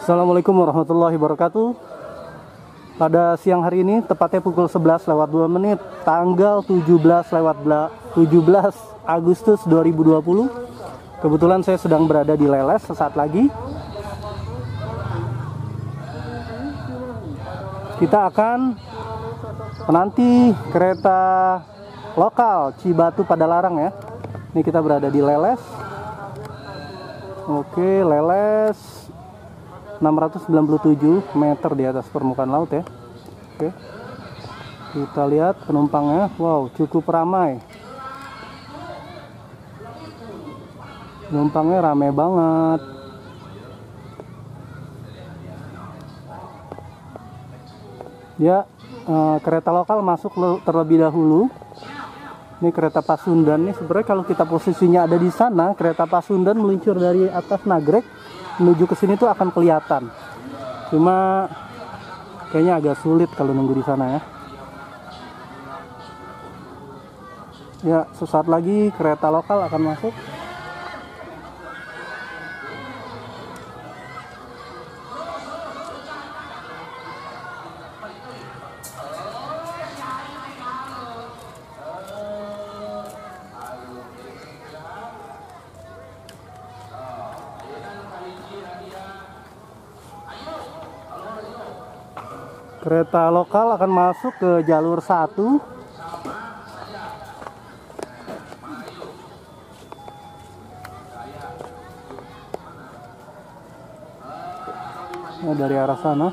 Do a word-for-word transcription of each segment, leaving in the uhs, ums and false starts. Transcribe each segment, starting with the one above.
Assalamualaikum warahmatullahi wabarakatuh. Pada siang hari ini, tepatnya pukul sebelas lewat dua menit, tanggal tujuh belas lewat tujuh belas Agustus dua ribu dua puluh. Kebetulan saya sedang berada di Leles sesaat lagi. Kita akan menanti kereta lokal Cibatu Padalarang ya. Ini kita berada di Leles. Oke, Leles enam ratus sembilan puluh tujuh meter di atas permukaan laut ya. Oke. Kita lihat penumpangnya. Wow, cukup ramai. Penumpangnya ramai banget. Ya, eh, kereta lokal masuk terlebih dahulu. Ini kereta Pasundan nih. Sebenarnya kalau kita posisinya ada di sana, kereta Pasundan meluncur dari atas Nagrek menuju ke sini tuh akan kelihatan. Cuma kayaknya agak sulit kalau nunggu di sana ya. Ya, sesaat lagi kereta lokal akan masuk. Kereta lokal akan masuk ke jalur satu. Nah, dari arah sana.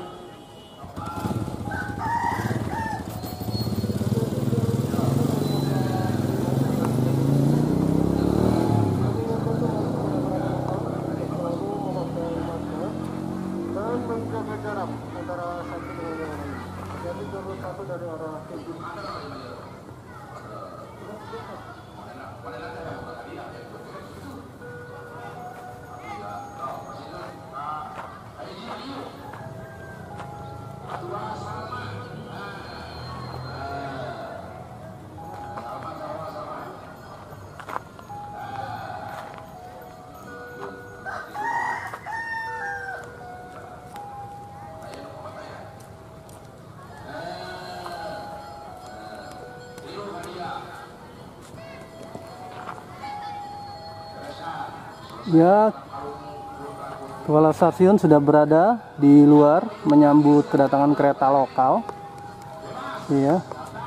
Ya, kepala stasiun sudah berada di luar menyambut kedatangan kereta lokal. Iya.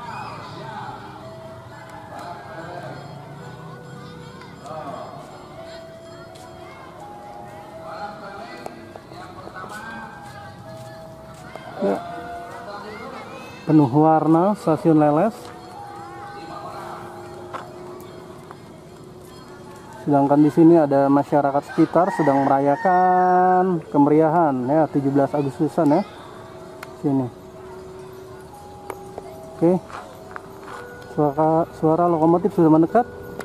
Ya. Penuh warna stasiun Leles. Sedangkan di sini ada masyarakat sekitar sedang merayakan kemeriahan ya tujuh belas Agustusan ya. Sini. Oke. Suara suara lokomotif sudah mendekat.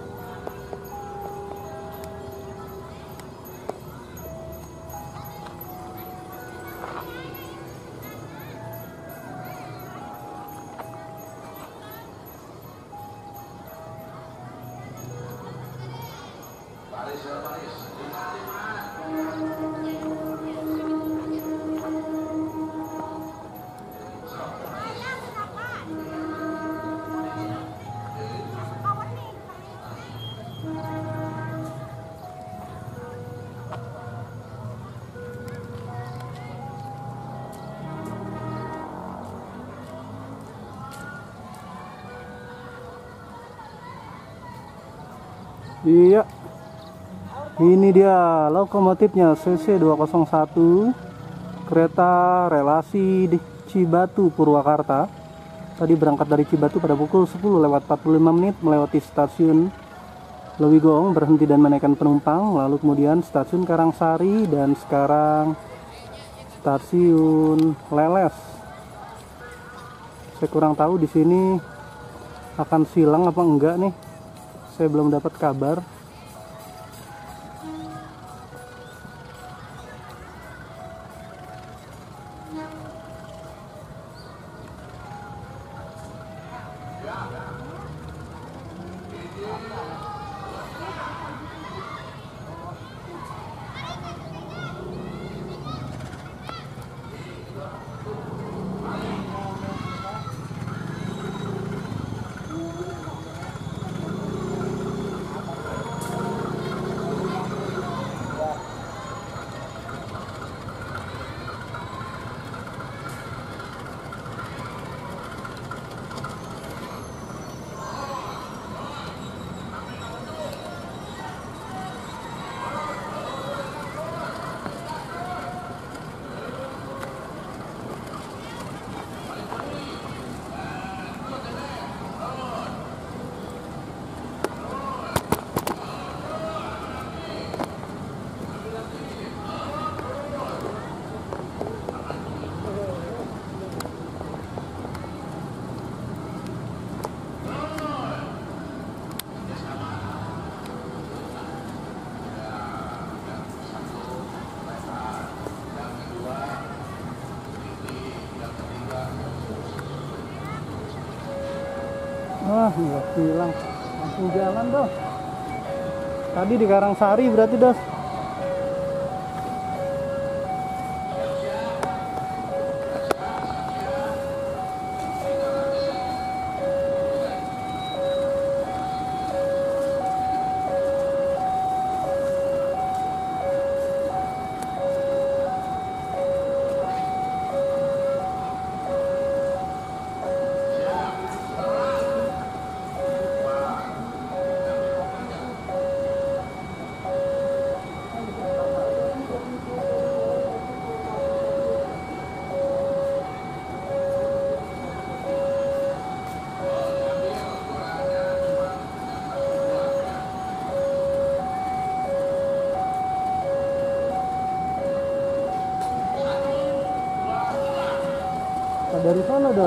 Iya, ini dia lokomotifnya C C dua nol satu kereta relasi di Cibatu Purwakarta. Tadi berangkat dari Cibatu pada pukul sepuluh lewat empat puluh lima menit melewati stasiun Lewigong, berhenti dan menaikkan penumpang, lalu kemudian stasiun Karangsari dan sekarang stasiun Leles. Saya kurang tahu di sini akan silang apa enggak nih. Saya belum dapat kabar. Ah, nggak hilang. Langsung jalan Dos. Tadi di Karangsari berarti Dos. Dari sana dah.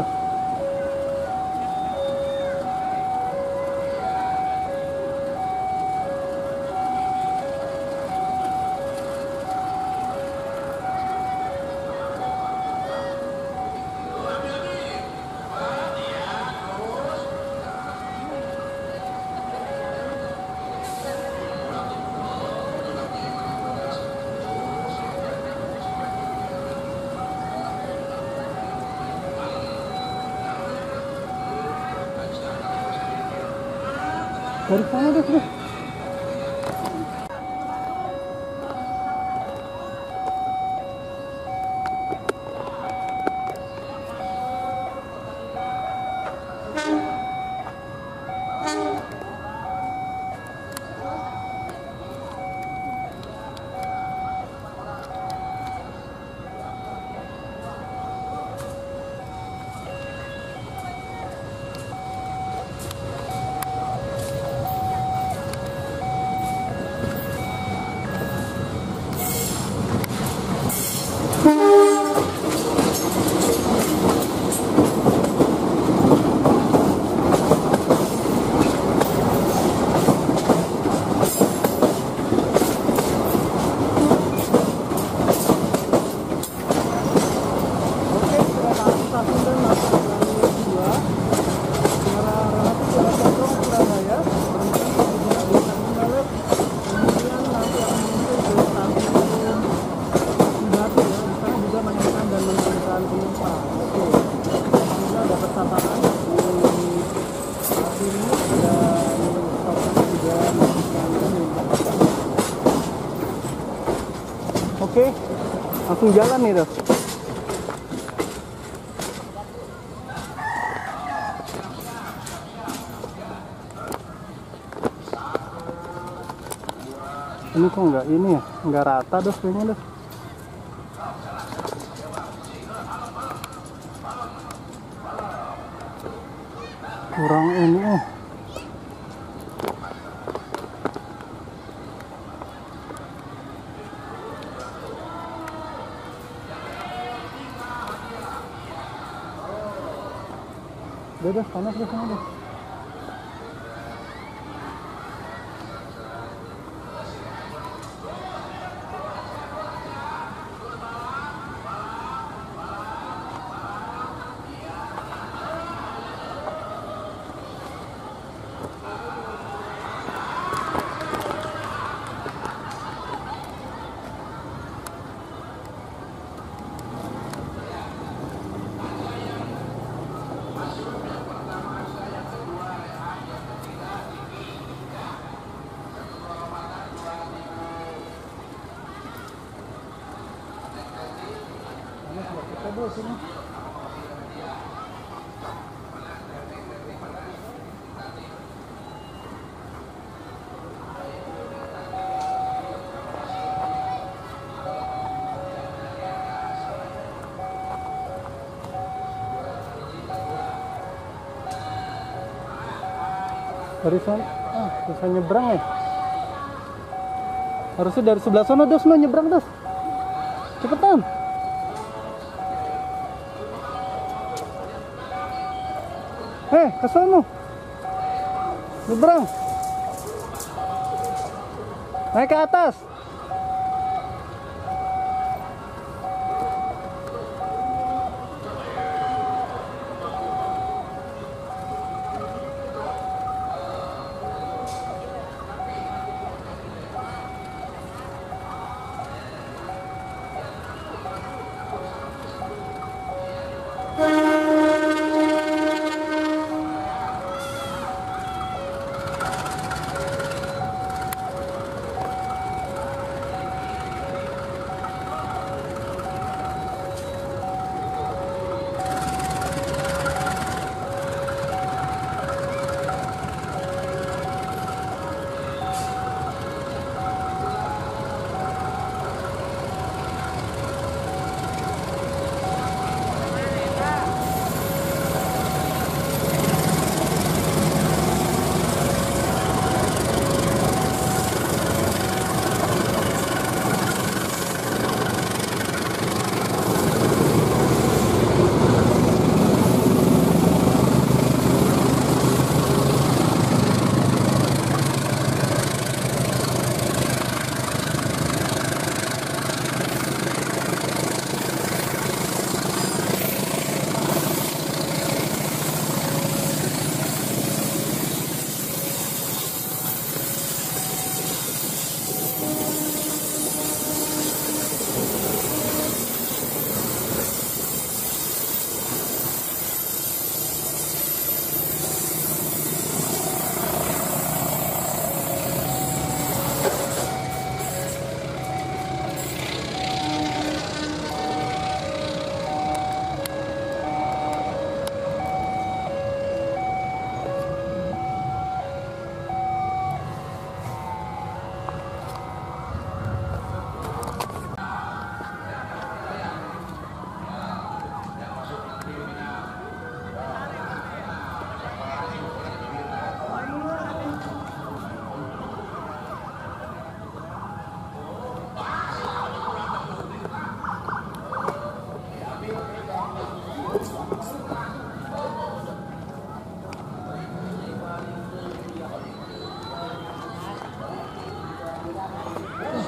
Dari sana deh, deh. Oke, langsung jalan nih Dos. Ini kok nggak ini ya, nggak rata Dos kayaknya Dos. Kurang ini oh. Udah, udah, panas deh sana deh. Dulu sini. Dari sana, ah, bisa nyebrang ya? Harusnya dari sebelah sana Dos, no nyebrang Dos. Cepetan. Eh, ke sana. Nyebrang. Naik ke atas.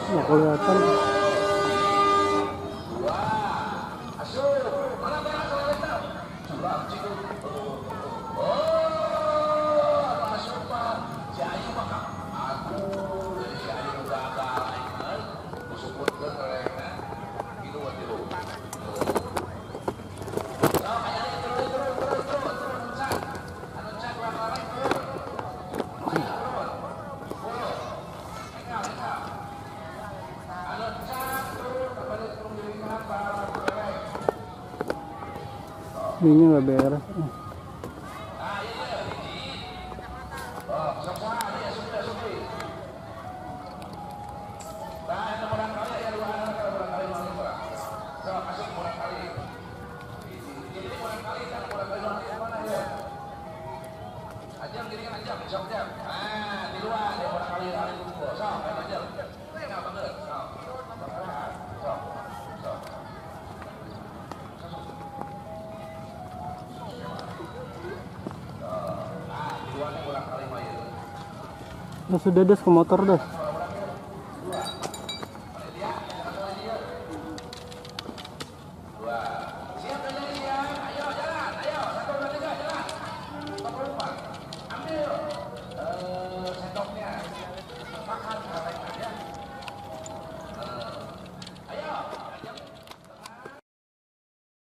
Nggak kelihatan. Ini nggak beres. Nah, sudah des ke motor dah.